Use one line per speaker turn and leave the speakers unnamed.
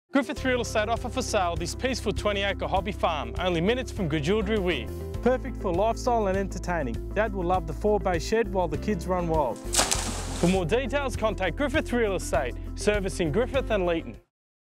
Griffith Real Estate offer for sale this peaceful 20-acre hobby farm, only minutes from Gogeldrie Weir. Perfect for lifestyle and entertaining. Dad will love the 4-bay shed while the kids run wild. For more details, contact Griffith Real Estate, servicing Griffith and Leeton.